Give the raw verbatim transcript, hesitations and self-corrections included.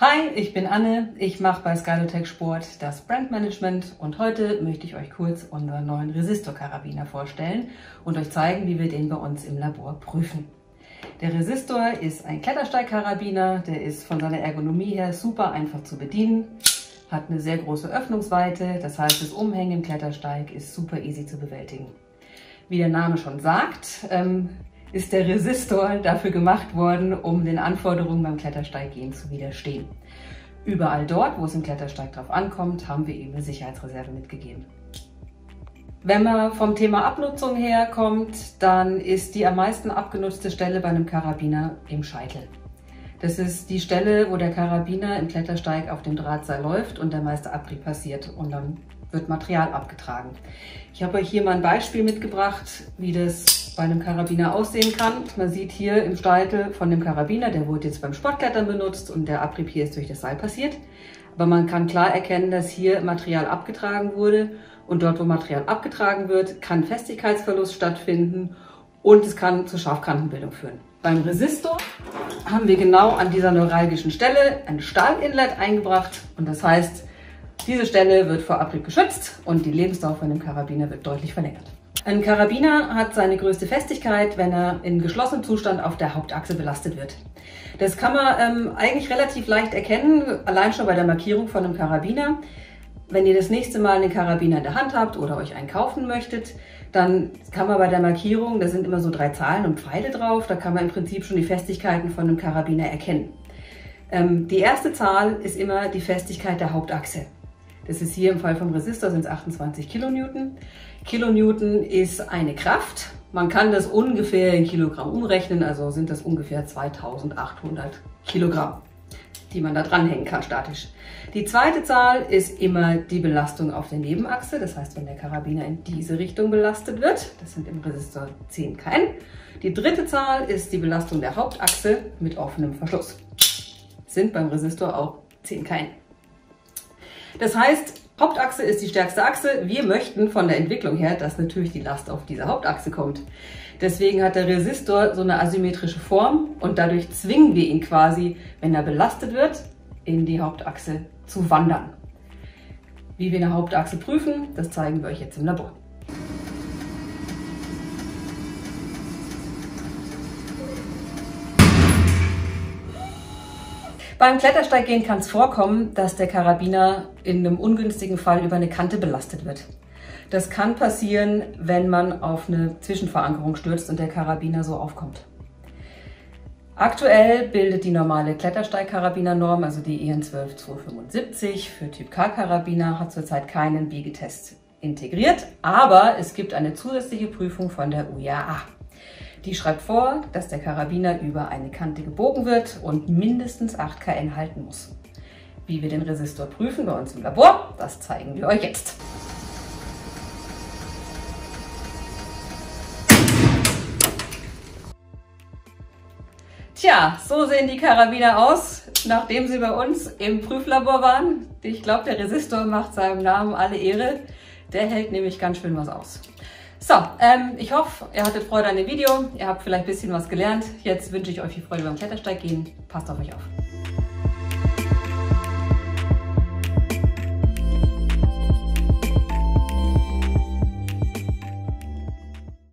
Hi, ich bin Anne. Ich mache bei Skylotech Sport das Brandmanagement und heute möchte ich euch kurz unseren neuen Resistor-Karabiner vorstellen und euch zeigen, wie wir den bei uns im Labor prüfen. Der Resistor ist ein Klettersteigkarabiner, der ist von seiner Ergonomie her super einfach zu bedienen, hat eine sehr große Öffnungsweite, das heißt, das Umhängen im Klettersteig ist super easy zu bewältigen. Wie der Name schon sagt, ähm, ist der Resistor dafür gemacht worden, um den Anforderungen beim Klettersteiggehen zu widerstehen. Überall dort, wo es im Klettersteig drauf ankommt, haben wir ihm eine Sicherheitsreserve mitgegeben. Wenn man vom Thema Abnutzung her kommt, dann ist die am meisten abgenutzte Stelle bei einem Karabiner im Scheitel. Das ist die Stelle, wo der Karabiner im Klettersteig auf dem Drahtseil läuft und der meiste Abrieb passiert und dann wird Material abgetragen. Ich habe euch hier mal ein Beispiel mitgebracht, wie das bei einem Karabiner aussehen kann. Man sieht hier im Scheitel von dem Karabiner, der wurde jetzt beim Sportklettern benutzt und der Abrieb hier ist durch das Seil passiert. Aber man kann klar erkennen, dass hier Material abgetragen wurde und dort, wo Material abgetragen wird, kann Festigkeitsverlust stattfinden und es kann zur Scharfkantenbildung führen. Beim Resistor haben wir genau an dieser neuralgischen Stelle ein Stahlinlet eingebracht und das heißt, diese Stelle wird vor Abrieb geschützt und die Lebensdauer von dem Karabiner wird deutlich verlängert. Ein Karabiner hat seine größte Festigkeit, wenn er in geschlossenem Zustand auf der Hauptachse belastet wird. Das kann man ähm, eigentlich relativ leicht erkennen, allein schon bei der Markierung von einem Karabiner. Wenn ihr das nächste Mal einen Karabiner in der Hand habt oder euch einen kaufen möchtet, dann kann man bei der Markierung, da sind immer so drei Zahlen und Pfeile drauf, da kann man im Prinzip schon die Festigkeiten von einem Karabiner erkennen. Ähm, die erste Zahl ist immer die Festigkeit der Hauptachse. Das ist hier im Fall vom Resistor sind es achtundzwanzig Kilonewton. Kilonewton ist eine Kraft. Man kann das ungefähr in Kilogramm umrechnen, also sind das ungefähr zweitausendachthundert Kilogramm, die man da dranhängen kann statisch. Die zweite Zahl ist immer die Belastung auf der Nebenachse, das heißt, wenn der Karabiner in diese Richtung belastet wird, das sind im Resistor zehn Kilogramm. Die dritte Zahl ist die Belastung der Hauptachse mit offenem Verschluss. Sind beim Resistor auch zehn Kilogramm. Das heißt, Hauptachse ist die stärkste Achse. Wir möchten von der Entwicklung her, dass natürlich die Last auf diese Hauptachse kommt. Deswegen hat der Resistor so eine asymmetrische Form und dadurch zwingen wir ihn quasi, wenn er belastet wird, in die Hauptachse zu wandern. Wie wir eine Hauptachse prüfen, das zeigen wir euch jetzt im Labor. Beim Klettersteiggehen kann es vorkommen, dass der Karabiner in einem ungünstigen Fall über eine Kante belastet wird. Das kann passieren, wenn man auf eine Zwischenverankerung stürzt und der Karabiner so aufkommt. Aktuell bildet die normale Klettersteig-Karabiner-Norm, also die E N zwölf zweihundertfünfundsiebzig für Typ K-Karabiner, hat zurzeit keinen Biegetest integriert, aber es gibt eine zusätzliche Prüfung von der U I A A. Die schreibt vor, dass der Karabiner über eine Kante gebogen wird und mindestens acht Kilogramm halten muss. Wie wir den Resistor prüfen bei uns im Labor, das zeigen wir euch jetzt. Tja, so sehen die Karabiner aus, nachdem sie bei uns im Prüflabor waren. Ich glaube, der Resistor macht seinem Namen alle Ehre. Der hält nämlich ganz schön was aus. So, ähm, ich hoffe, ihr hattet Freude an dem Video. Ihr habt vielleicht ein bisschen was gelernt. Jetzt wünsche ich euch viel Freude beim Klettersteiggehen. Passt auf euch auf.